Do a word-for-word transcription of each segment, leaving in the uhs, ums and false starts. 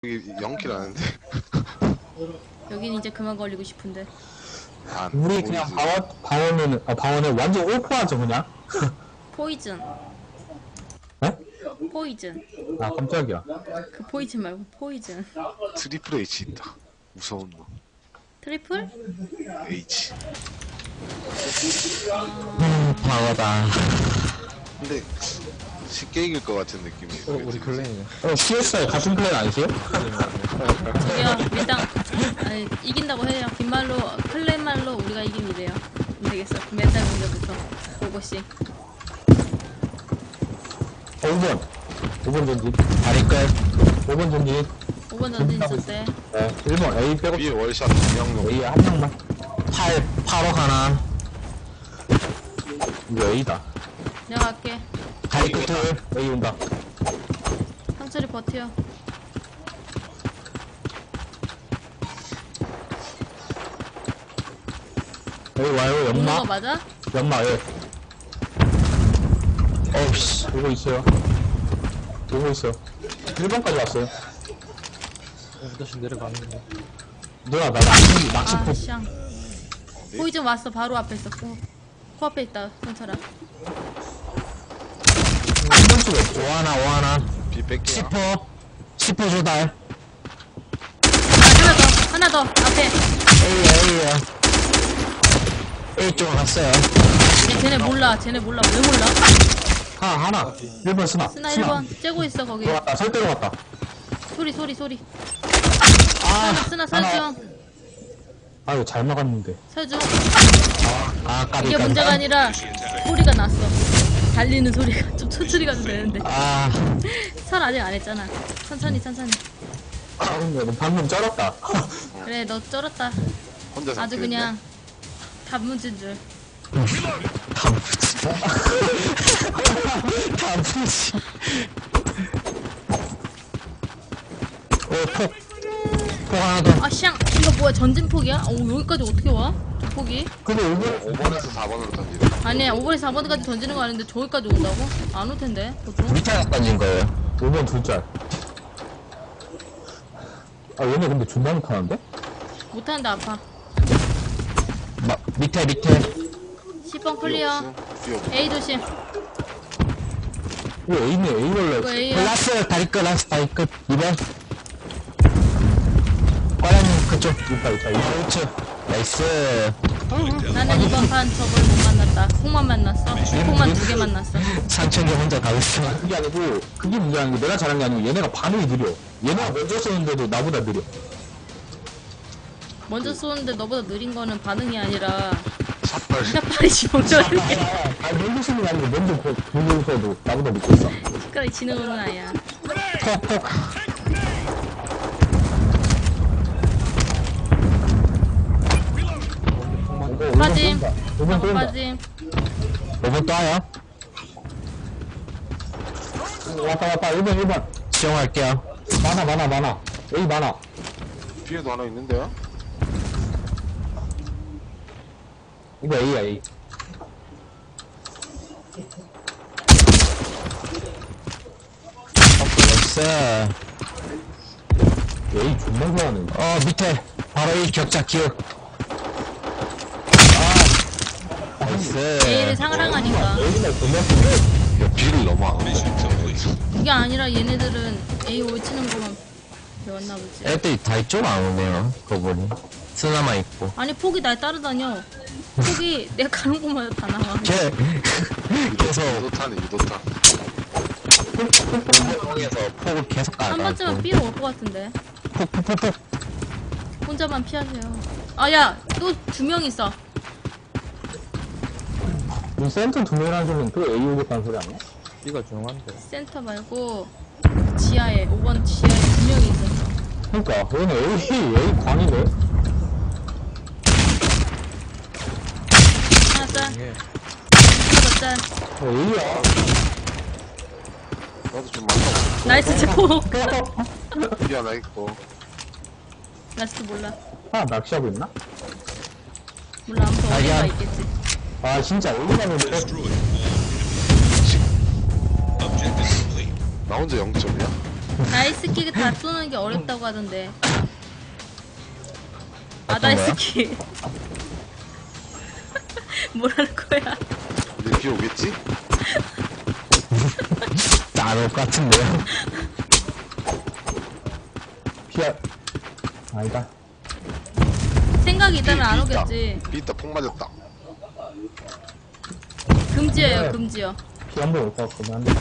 여기 영킬 하는데. 여긴 이제 그만 걸리고 싶은데. 안, 우리 그냥 보이지. 방어, 방어는, 아, 방어는 완전 오프하죠, 그냥? 포이즌. 네? 포이즌. 아, 깜짝이야. 그 포이즌 말고 포이즌. 트리플 H 있다. 무서운 놈. 트리플? H. 음, 방어다. 근데 쉽게 이길 것 같은 느낌이에요. 어, 우리 클랜이네. 어, 씨에스알 같은 플랜 아니세요? 저기요 밀당. 아니, 이긴다고 해요. 빈말로 클랜 말로 우리가 이깁니래요. 안 되겠어. 맨날 문제부터 보고씨. 어, 오 번. 오 번 전진. 다리 끝. 오 번 전진. 오 번 전진 있었대. 네, 일 번 A 빼고 B에 월샷 두명놈. A 한 명만. 팔, 팔호 하나. 이거 A다. 내가 갈게. 다리 끝을. A 온다. 상철이 버텨. A 와요, 오는 거 연마. 맞아? 연마, 예. 어우씨. 오고 있어요. 오고 있어. 일 번까지 왔어요. 다시 내려가는데. 누나, 나 낚시, 낚시 아, 포. 샹. 포이즌 왔어. 바로 앞에 있어. 코, 코앞에 있다. 상철아. 한 번씩 없어. 오 하나, 오 하나. B 뺄게요. 십호. 십호 조달. 아, 하나 더. 하나 더. 앞에. A야, A야. A 쪽으로 갔어요. 야, 쟤네 몰라. 쟤네 몰라. 왜 몰라? 하나, 하나. 일 번 스나. 스나 일 번 째고 있어 거기. 들어갔다. 설 때려갔다. 소리 소리 소리. 아, 스나 설중. 아유, 잘 막았는데. 설중. 아, 까비, 이게 까비. 문제가 아니라 소리가 났어. 달리는 소리가 좀 천천히 가도 되는데. 아, 설 아직 안 했잖아. 천천히 천천히. 아, 너 방금 쩔었다. 그래 너 쩔었다. 혼자 아주 그냥 단무진 줄. 단무지. 단무지. 오, 폭. 폭 하나 더. 아 샹. 이거 뭐야 전진폭이야? 어 여기까지 어떻게 와? 저 폭이? 근데 오늘 오 번에서 사 번으로 던지래. 아니야 오 번에서 사 번까지 던지는 거 아닌데 저기까지 온다고? 안 올 텐데 보통. 밑에 던진 거예요. 오 번 둘짤. 아, 얘네 근데 존나 못하는데? 못하는데 아파. 마, 밑에, 밑에. 십 번 클리어. B 없어. A 조심. 이거 A네, A 원래. 이거 A야. 라스, 다리 끝, 라스, 다리 끝. 이 번. 과장님, 그쪽. 있다, 있다, 있다. 우측. 나이스. 나는 이번 판 저걸 못 만났다. 콩만 만났어. 콩만 두 개 만났어. 상천이 혼자 가고 있어. 그게 아니고, 그게 문제 아니고, 내가 잘한 게 아니고, 얘네가 반응이 느려. 얘네가 먼저 쏘는데도 나보다 느려. 먼저 쏘는데 너보다 느린 거는 반응이 아니라 샷발. 샷발이지 먼저 아, 이렇게. 아, 아, 먼저 쏘는 게 아니고, 먼저 보- 보고서도 나보다 늦고 있어. 색깔이 지는 거는 아니야. 폭, 폭. 빠짐. 오 번 또 온다. 빠짐. 오 번 또 와요. 왔다, 왔다. 일 번, 일 번. 시용할게요. 많아, 많아, 많아. A 많아. B에도 하나 있는데요? 이거 A야, A. 나이스. A 존나 좋아하네. 어, 밑에. 바로 이 격자 기억. 아. 나이스. A를 상랑하니까. A가 존나 좋네. 야, B를 넘어. 그게 아니라 얘네들은 A 올치는 거만 배웠나 보지. 애들이 다 이쪽 안 오네요. 그거 보니. 스나만 있고. 아니 폭이 날 따라다녀. 폭이 내가 가는 곳마다 다 나와. 걔. 계속. 유도탄이 유도탄. 공에서 폭을 계속 한 가고. 번쯤은 B로 올 것 같은데. 폭, 폭, 폭, 폭. 혼자만 피하세요. 아, 야! 또 두 명 있어. 이 센터 두 명이라는 소리는 또 A 오겠다는 소리 아니야? B가 중요한데. 센터 말고 지하에 오 번 지하에 두 명이 있었어. 그니까, 얘는 A, A 광이네? 하나 짤. 이게 하나 더 짤. 어, A야. 나도 좀 만나고. 나이스 제폭. B 하나 있고. 나이스 몰라. 아, 낚시하고 있나? 몰라 아무튼 어디가 아니야. 있겠지. 아, 진짜 A라는 거. 나 혼자 영 점이야? 나이스킥 다 쏘는 게 어렵다고 하던데. 아, 어떤 거야? 나이스킥. 뭐라는 거야? 근데 비 오겠지? 나올 것 같은데요? 피하. 아니다. 생각이 있다면 안 비 있다. 오겠지. 비 있다, 폭 맞았다. 금지예요, 금지요. 피 한 번 올 것 같거든. 한데.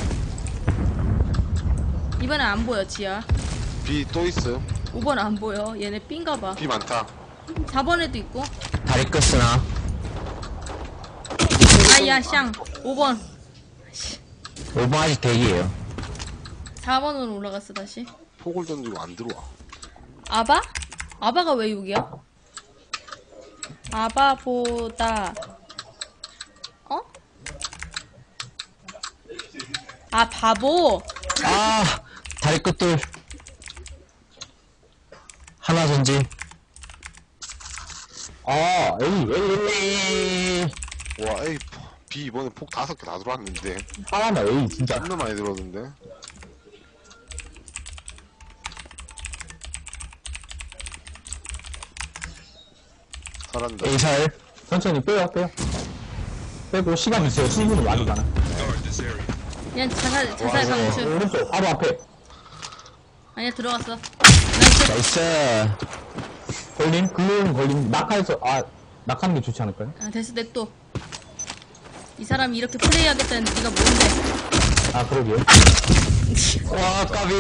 이번엔 안 보여, 지야. 비 또 있어요. 오 번 안 보여. 얘네 삔가 봐. 비 많다. 사 번에도 있고. 다리 끝 쓰나? 아야, 샹. 오 번. 오 번 아직 대기예요. 사 번으로 올라갔어, 다시. 폭을 던지고 안 들어와. 아바? 아바가 왜 여기야? 아바보다 어? 아 바보. 아! 다리 끝돌. 하나 전진. 아, 에이, 에이. 와, 에이, 비 이번에 폭 다섯 개 다 들어왔는데. 하나나, 에이, 진짜. 존나 많이 들어왔는데. 잘한다. 에이살. 천천히 빼요, 빼요. 빼고, 시간 있어요. 충분히 많이 가나. 그냥 자살 자살 방출. 오른쪽, 바로 앞에. 아니야 들어갔어. 나이스. 나이스. 걸림? 글로는 걸림. 낙하에서, 아, 낙하는 게 좋지 않을까요? 아 됐어 냅둬. 이 사람이 이렇게 플레이하겠다는 네가 뭔데? 아, 그러게요. 와, 까비.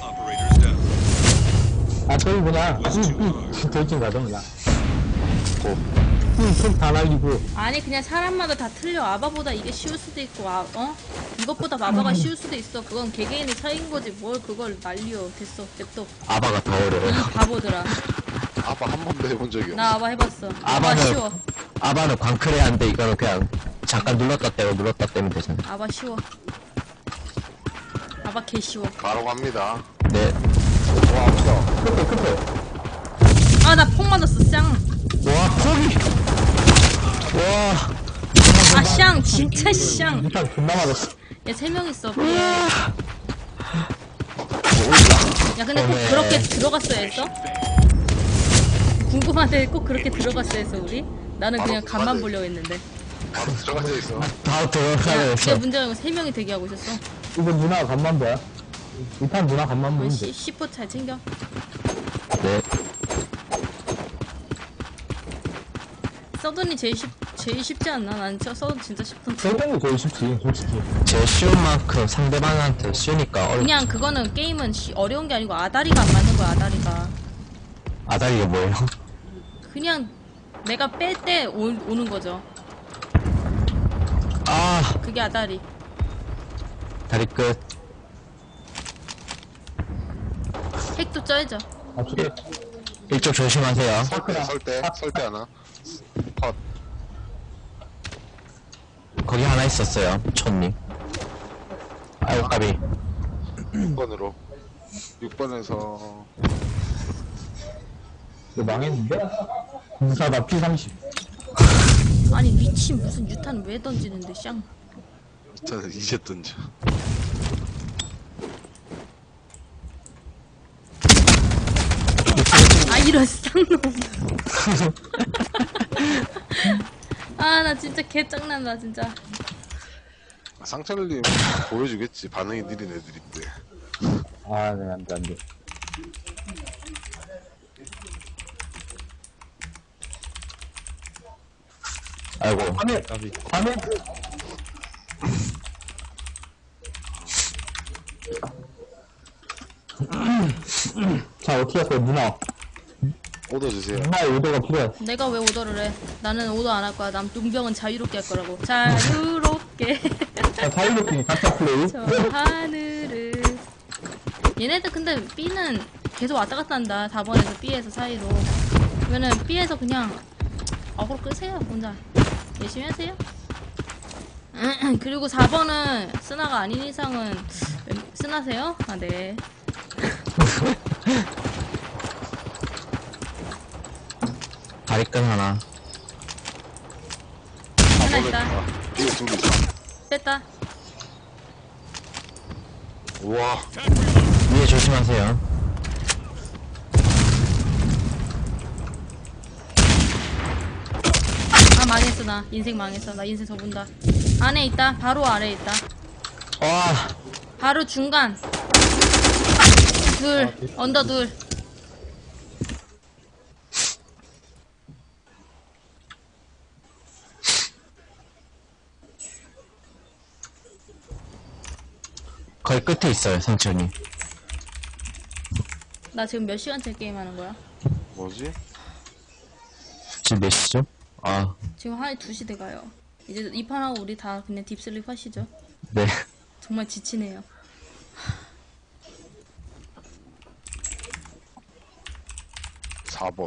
아, 저기 그냥, 이, 이, 돌진 가죠, 그냥. 고. 다 날리고. 아니 그냥 사람마다 다 틀려. 아바보다 이게 쉬울 수도 있고 아 어? 이것보다 아바가 쉬울 수도 있어. 그건 개개인의 차이인 거지. 뭘 그걸 날려. 됐어 냅둬. 아바가 더 어려워요. 이 바보들아. 아빠 한 번도 해본 적이 없어. 나 아바 해봤어. 아바 아바는- 쉬워. 아바는 광클해야 하는데 이거는 그냥 잠깐 눌렀다 떼고 눌렀다 떼면 되잖아. 아바 쉬워. 아바 개 쉬워. 바로 갑니다. 네. 와, 아프다. 끝에, 끝에. 아 나 폭 맞았어 쌍. 와, 포기! 와, 아 쌍 진짜 쌍. 일단 존나 맞았어. 얘 세 명 있어. 야 근데 꼭 어메. 그렇게 들어갔어야 했어? 궁금한데 꼭 그렇게 들어갔어야 했어 우리? 나는 그냥 바로 간만 들어가야 보려고 했는데. 바로 들어가져 있어. 다 야, 들어가야 근데 돼서. 문제가 아니고 세 명이 대기하고 있었어. 이거 누나가 간만 봐요. 이판 누나 간만 보면 돼. 시, 시포 잘 챙겨. 네. 서든이 제일 쉽, 제일 쉽지 않나? 난 진짜 서든 진짜 쉽던데. 설정이 제일 쉽지, 솔직히. 제일 쉬운 만큼 상대방한테 쉬우니까 어렵. 그냥 그거는 게임은 시, 어려운 게 아니고 아다리가 안 맞는 거야 아다리가. 아다리가 뭐예요? 그냥 내가 뺄 때 오는 거죠. 아, 그게 아다리. 다리 끝. 핵도 쪄야죠. 아, 저게. 이쪽 조심하세요. 설대, 설대, 설대 하나. 컷. 거기 하나 있었어요, 촌님. 아이고, 까비. 육 번으로. 육 번에서. 이거 망했는데? 무사다, 피 삼십. 아니 미친 무슨 유탄 왜 던지는데 쌍. 저는 이제 던져. 아 이런 쌍놈. 아 나 진짜 개짱난다 진짜. 상철님 보여주겠지. 반응이 느린 애들인데. 아, 네, 안 돼, 안 돼. 아이고. 화면, 까비. 화면. 자, 어떻게 할까요, 누나? 오더 주세요. 누나의 의도가 필요해. 내가 왜 오더를 해? 나는 오더 안 할 거야. 남 용병은 자유롭게 할 거라고. 자유롭게 자, 자유롭게 각자 플레이. 저 하늘을. 얘네들 근데 B는 계속 왔다 갔다 한다. 사 번에서 B에서 사이로. 그러면은 B에서 그냥 어그로 끄세요 혼자. 열심히 하세요. 그리고 사 번은 쓰나가 아닌 이상은 쓰나세요? 아 네. 다리 끝 하나. 하나 있다. 이거 둘 있어. 뺐다. 우와. 위에 뒤에 조심하세요. 아 망했어 나 인생 망했어 나 인생 접은다. 안에 있다 바로 아래에 있다. 와, 바로 중간 둘 언더 둘. 거의 끝에 있어요, 상철님. 나 지금 몇 시간째 게임하는 거야? 뭐지? 지금 몇 시죠? 아, 지금 한 두 시 돼가요. 이제 이 판하고 우리 다 그냥 딥슬립 하시죠. 네. 정말 지치네요. 사 번.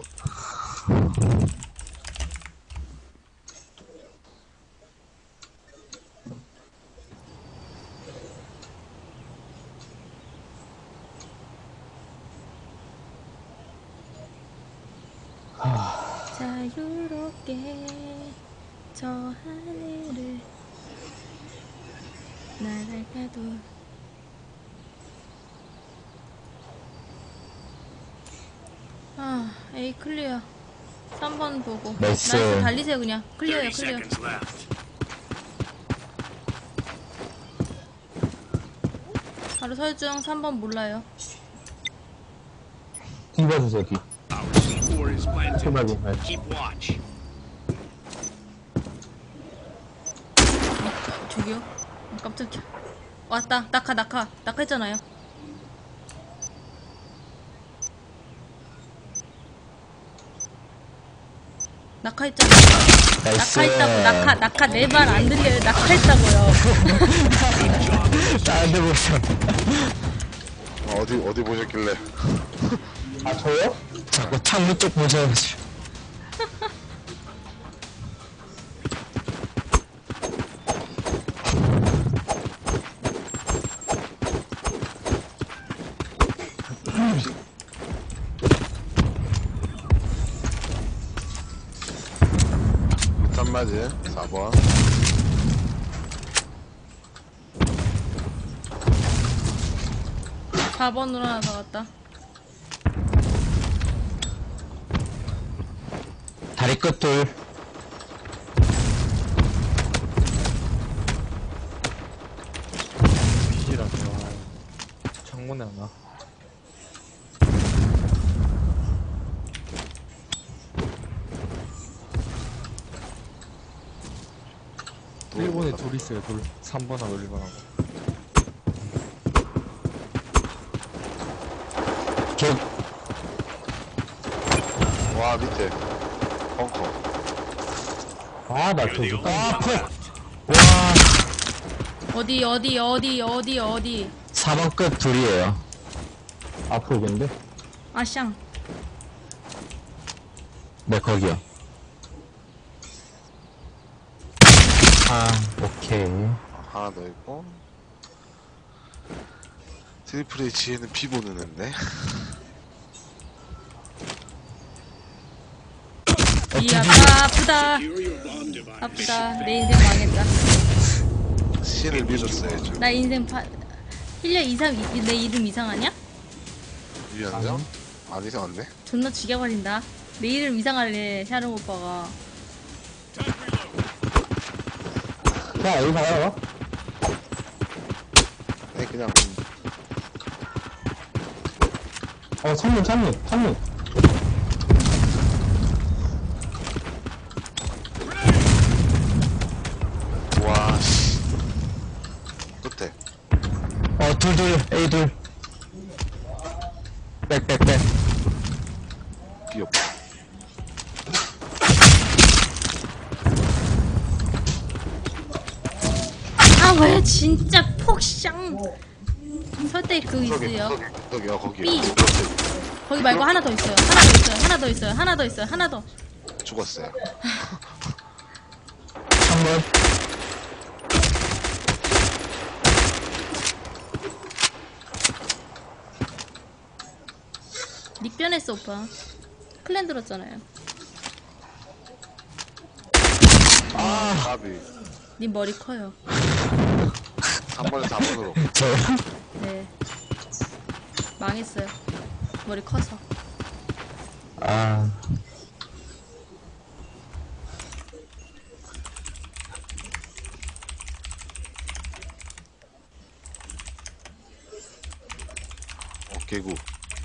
자유롭게 저 하늘을 날아가도 아 에이 클리어. 삼 번 보고 나이스. 나이스 달리세요 그냥. 클리어요 thirty 클리어. seconds left. 바로 설중. 삼 번 몰라요. 뒤 봐주세요, 뒤. Our C four is planted. 제발이. 네. Keep watch. 어, 저기요? 어, 깜짝이야. 왔다. 낙하 낙하 낙하 했잖아요. 낙하했잖아. 나이스. 낙하했다고. 낙하 낙하 내 말 안 들려요. 낙하했다고요. 딴데 보셔. 아, 어디 어디 보셨길래? 아, 저요? 자꾸 창문 쪽 보셔가지고. 일단 맞지? 사 번. 사 번으로 하나 더 갔다. 다리 끝 둘. 빛이라서. 창문에 하나. 일 번에 둘 있어요, 둘. 삼 번하고 일 번하고. 저, 와 밑에 벙커. 아, 나 You're the 저기. only 아, one 퍽! left. 와, 어디 어디 어디 어디 어디. 사 번 끝 둘이에요. 앞으로 오겠는데? 아샹. 네, 거기요. 아, 오케이. 하나 더 있고. 트리플 H에는 비 보는 앤데. 이 아파 아프다. Secure your bomb device. 아프다. 내 인생 망했다. C를 믿었어야죠. 나 인생 파 일 년 이상 이- 내 이름 이상하냐? 유연장? 안 이상한데? 존나 죽여버린다. 내 이름 이상할래 샤른 오빠가. 자, 여기 가요. 아니 그냥 어, 창문, 창문, 창문. 와 씨. 끝에. 어, 둘, 둘, A 둘. 백, 백, 백. 비op. 아 왜 진짜 폭샹. 설대 그거 저기 있어요. 저기 저기 어 거기. B. 거기 말고 하나 더 있어요. 하나 더 있어요. 하나 더 있어요. 하나 더 있어요. 하나 더. 죽었어요. 삼 번. 닉 변했어 오빠. 클랜 들었잖아요. 아 가비. 님 머리 커요. 삼 번에 사 번으로. 저요? 네. 망했어요. 머리 커서. 아, 어, 개구.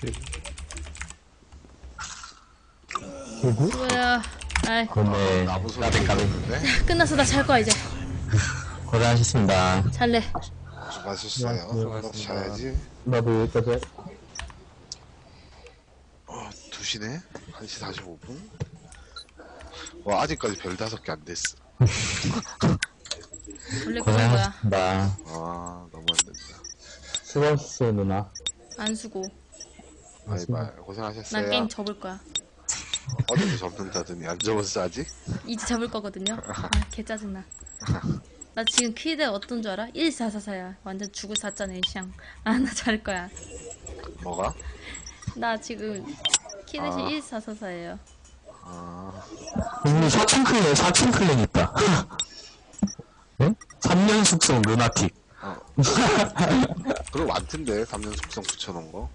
뭐야. 아이, 그네. 나무 소리 까비, 까비. 들리는데? 끝났어. 나 잘 거야, 이제. 고생하셨습니다. 잘래. 수고하셨어요. 나도 자야지. 나도 여기까지 해. 어, 두 시네? 한 시 사십오 분? 와, 아직까지 별 다섯 개 안 됐어. 원래 그런 거야. 고생하셨습니다. 아, 너무 안 된다. 수고하셨어요, 누나. 안 수고. 바이바이. 고생하셨어요. 난 게임 접을 거야. 어제도 접는다더니 안 접었어, 아직? 이제 접을 거거든요. 아, 개 짜증나. 나 지금 키드 어떤 줄 알아? 일사사사야. 완전 죽을 사자네, 샹. 아, 나 잘 거야. 뭐가? 나 지금 키드시 아. 일사사사예요. 아, 우리 사층 클랜, 사층 클랜 있다. 응? 삼 년 숙성 루나틱. 그럼 많던데, 삼 년 숙성 붙여놓은 거.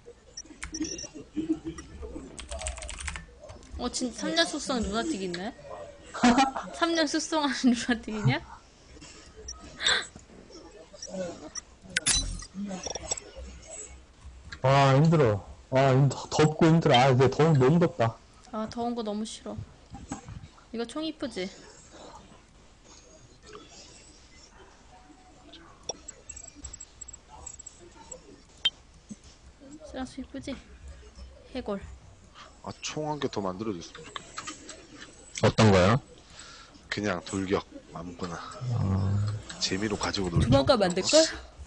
어, 진짜 삼 년 숙성 루나틱 있네? 삼 년 숙성하는 루나틱이냐? 아, 힘들어. 아, 힘- 덥고 힘들어. 아, 이제 더운 너무 덥다. 아, 더운 거 너무 싫어. 이거 총 이쁘지? 쓰라수 이쁘지? 해골. 아, 총 한 개 더 만들어줬으면 좋겠다. 어떤 거요? 그냥 돌격, 아무거나. 재미로 가지고 놀죠. 조만간 만들걸?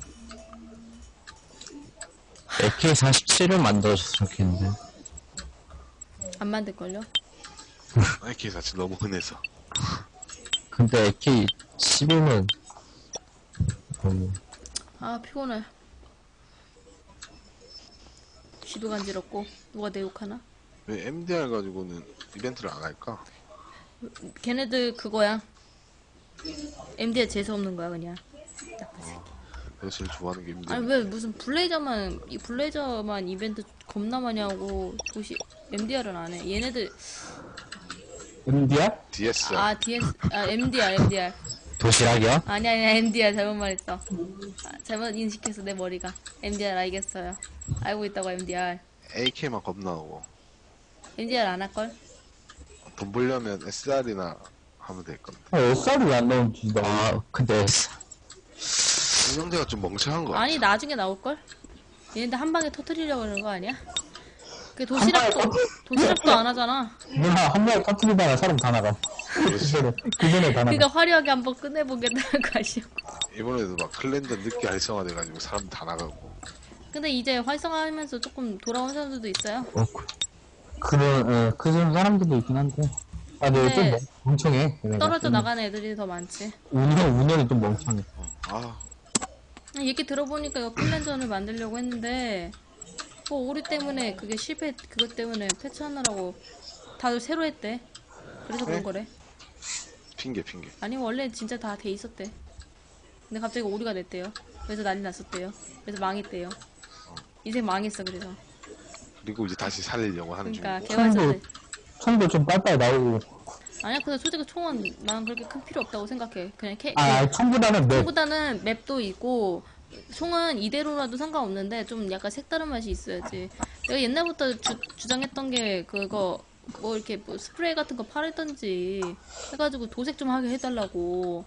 에이케이 사십칠을 만들어줬으면 좋겠는데. 안 만들걸요? 에이케이 사칠 너무 흔해서. 근데 에이케이 십일은 너무 아, 피곤해. 쥐도 간지럽고. 누가 내 욕하나? 왜 엠디알 가지고는 이벤트를 안 할까? 걔네들 그거야. 엠디에 재수없는 거야, 그냥. 내가 제일 좋아하는 게 엠디알. 아니, 왜 무슨 블레이저만, 이 블레이저만 이벤트 겁나 많이 하고, 도시, 엠디알은 안 해. 얘네들, 엠디알? 디에스. 아, 디에스, 아, 엠디알, 엠디알. 도시락이요? 아니, 아니, 엠디알 잘못 말했어. 아, 잘못 인식해서 내 머리가. 엠디알 알겠어요. 알고 있다고, 엠디알. 에이케이만 겁나 오고. 엠디알 안 할걸? 돈 벌려면 에스알이나 하면 될 건데. 아, 에스알이 왜 안 나오지, 나. 아, 근데 운영대가 좀 멍청한 거 같아. 아니, 나중에 나올걸? 얘네들 한 방에 터트리려고 그러는 거 아니야? 그 도시락도, 도시락도 안 하잖아. 누나, 한 번에 터트리다가 사람 다 나가. 그 전에, 그 전에 다 나가. 그니까 화려하게 한번 끝내보겠다는 거 아시오? 이번에도 막 클랜전 늦게 활성화돼가지고 사람 다 나가고. 근데 이제 활성화하면서 조금 돌아온 사람들도 있어요. 어, 그런, 예, 그런 사람들도 있긴 한데. 아, 근데 근데 좀 멍- 멍청해. 얘네가. 떨어져 좀 나가는 애들이 더 많지. 운영, 운영이 좀 멍청해. 아, 얘기 들어보니까 이거 클랜전을 만들려고 했는데 뭐 오류 때문에 그게 실패 그것 때문에 패치하느라고 다들 새로 했대. 그래서 그런 네? 거래. 핑계, 핑계. 아니 원래 진짜 다 돼 있었대. 근데 갑자기 오류가 됐대요. 그래서 난리 났었대요. 그래서 망했대요. 인생 망했어 그래서. 그리고 이제 다시 살리려고 하는 그러니까 중이고. 개발자들. 총도 좀 빨빨 나오고. 아니야 근데 솔직히 총은 난 그렇게 큰 필요 없다고 생각해. 그냥 캐, 아, 총보다는 맵. 총보다는 맵도 있고 총은 이대로라도 상관없는데 좀 약간 색다른 맛이 있어야지. 내가 옛날부터 주, 주장했던 게 그거 뭐 이렇게 뭐 스프레이 같은 거 팔던지 해가지고 도색 좀 하게 해달라고.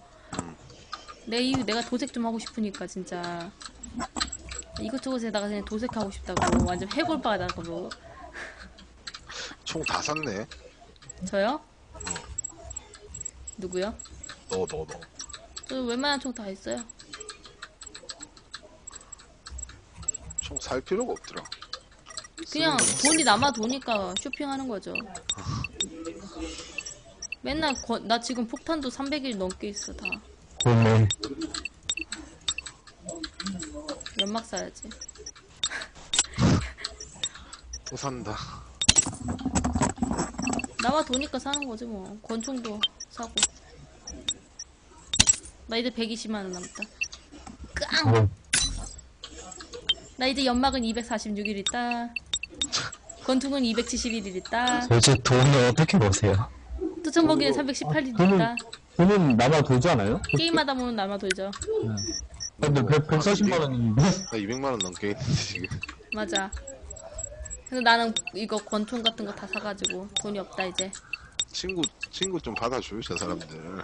내 이유 내가 도색 좀 하고 싶으니까 진짜 이것저것에다가 그냥 도색하고 싶다고. 완전 해골바다고. 총 다 샀네. 저요? 누구요? 너, 너, 너. 저 웬만한 총 다 있어요. 총 살 필요가 없더라. 그냥 돈이 남아 도니까 쇼핑하는 거죠. 맨날 거, 나 지금 폭탄도 삼백 일 넘게 있어 다. 보면. 연막 사야지. 또 산다. 남아 도니까 사는 거지 뭐. 권총도 사고. 나 이제 백이십만 원 남았다. 깡! 뭐, 나 이제 연막은 이백사십육 일 있다. 권총은 이백칠십일 일 있다. 도대체 돈을 어떻게 버세요? 투천버기는 삼백십팔 일 저는- 있다. 돈은 남아 돌지 않아요? 게임하다 보면 남아 돌죠. 근데 백, 백사십만 원인데? 나 이백만 원 넘게 있는데 지금. 맞아. 그래서 나는 이거 권총 같은 거 다 사가지고 돈이 없다 이제. 친구 친구 좀 받아줘요 저 사람들.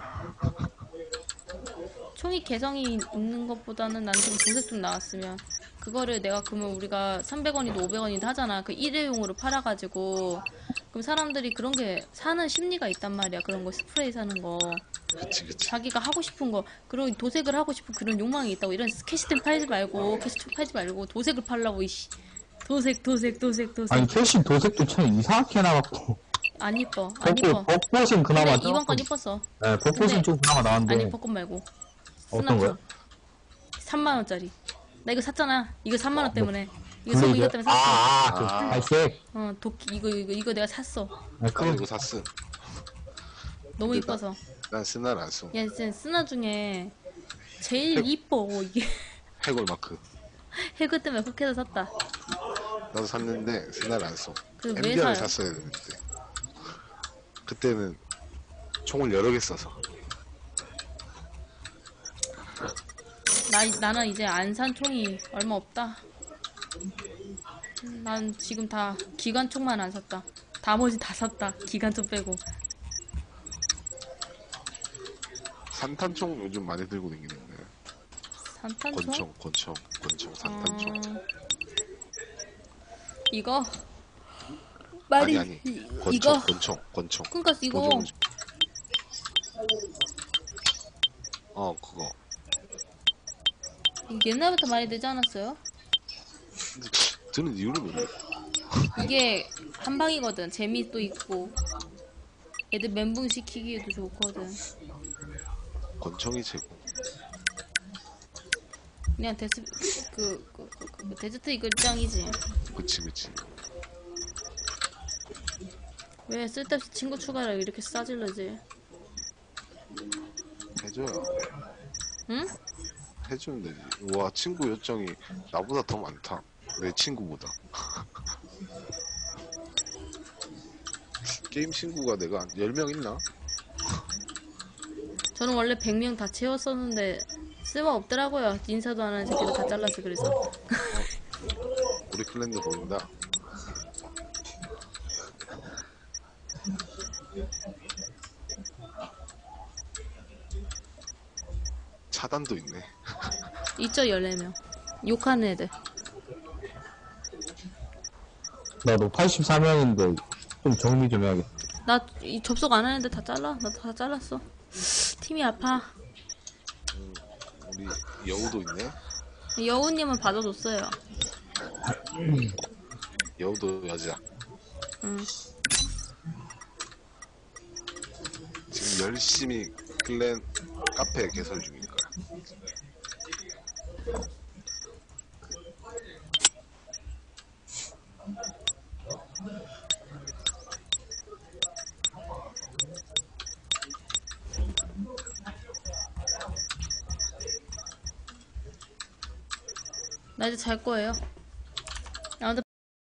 총이 개성이 있는 것보다는 난 좀 도색 좀 나왔으면 그거를 내가 그러면 우리가 삼백 원이든 오백 원이든 하잖아. 그 일회용으로 팔아가지고 그럼 사람들이 그런 게 사는 심리가 있단 말이야. 그런 거 스프레이 사는 거 그치 그치. 자기가 하고 싶은 거 그런 도색을 하고 싶은 그런 욕망이 있다고. 이런 캐시템 팔지 말고 캐시템 팔지 말고 도색을 팔라고 이씨. 도색 도색 도색 도색 아니, 캐시 도색도 참 이상하게 해놔갖고. 안 이뻐 안 벚꽃, 이뻐. 벚꽃은 그나마. 근데 이번 건 조금- 이뻤어. 네, 벚꽃은 근데- 좀 그나마 나은데. 아니 벚꽃 말고 어떤 거요? 삼만 원짜리. 나 이거 샀잖아. 이거 삼만 원 때문에. 이거 근데 소금 이게- 이것 때문에 샀어. 아, 아, 그 아. 갈색. 어 도끼 이거 이거 이거 내가 샀어. 아, 나도 그럼 이거 샀어. 너무 근데 이뻐서. 난 스날 안 써. 야 진짜 스나 중에 제일 해- 이뻐 이게. 해골 마크. 해그 때문에 흑해서 샀다. 나도 샀는데 스날 안 써. 그 왜 엠비알을 사요? 샀어야 되는데. 그때는 총을 여러 개 써서. 나 나는 이제 안 산 총이 얼마 없다. 음, 난 지금 다 기관총만 안 샀다. 나머지 다 샀다. 기관총 빼고. 산탄총 요즘 많이 들고 다니는데. 산탄총? 권총, 권총, 권총, 산탄총. 어... 이거 말이 아니 아니. 이, 권총, 이거 권총, 권총. 그러니까 이거 보조- 어 그거. 옛날부터 많이 되지 않았어요? 드는 이유를 모르겠어. 이게 한 방이거든. 재미도 있고 애들 멘붕 시키기에도 좋거든. 권총이 최고. 그냥 데스 그, 그, 그, 그 데스트 이글 짱이지. 그치 그치. 왜 쓸데없이 친구 추가를 이렇게 싸질러지? 해줘요. 응? 해주면 되지. 와 친구 요청이 나보다 더 많다. 내 친구보다. 게임 친구가 내가 한 열 명 있나? 저는 원래 백 명 다 채웠었는데 쓸모 없더라고요. 인사도 안 하는 새끼들 다 잘랐어. 그래서 우리 클랜도 보인다. 차단도 있네. 있죠 열네 명. 욕하는 애들. 나도 팔십사 명인데 좀 정리 좀 해야겠다. 나 이 접속 안 하는데 다 잘라. 나 다 잘랐어. 팀이 아파. 우리 여우도 있네. 여우님은 받아줬어요. 여우도 여자. 응. 지금 열심히 클랜 카페 개설 중일 거야. 나 이제 잘 거예요.